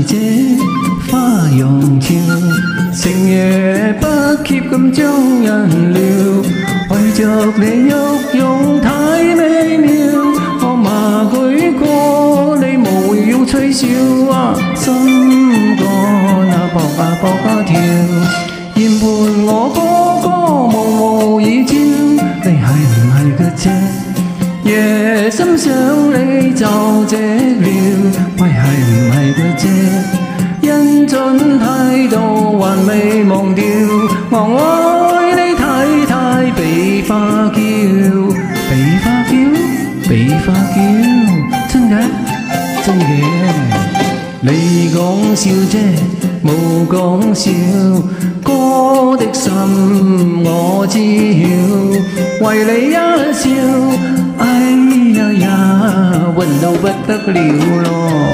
這花樣俏，成夜不歇咁將人撩，為着你喐用太美妙，我罵佢過你無要吹笑啊，心肝啊搏啊搏啊跳，鍵盤我歌歌無以招，你係唔係嗰隻？夜深想你就這了，喂係唔係嗰隻？因準態度還未忘掉，我愛你太太比花嬌，比花嬌，比花嬌，真嘅真嘅，你講笑啫冇講笑，歌的心我知曉，為你一笑。哎呀呀，暈到不得了咯！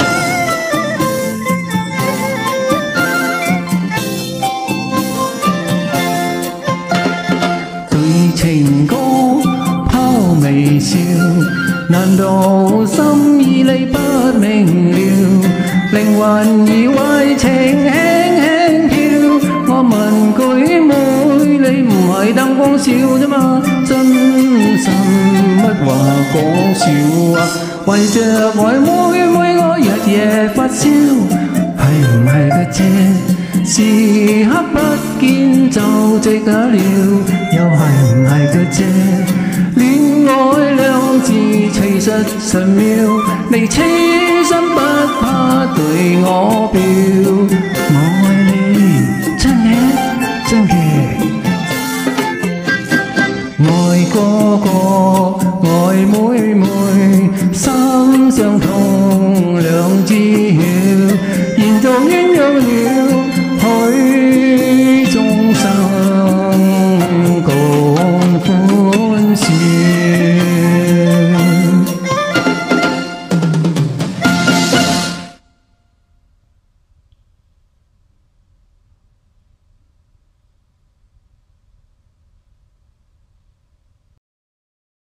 對情歌拋微笑，難道心意你不明了？靈魂已為情輕輕飄，我問佢妹，你唔係燈光笑啫嘛？真心乜話講笑啊？為着愛妹妹我日夜發燒，係唔係嗰隻？時刻不見就值得了，又係唔係嗰隻？戀愛兩字其實神妙，你痴心不怕對我表，我愛你真嘅真嘅。愛哥哥，愛妹妹，心相通兩知曉，現在鴛鴦了，許終生共歡。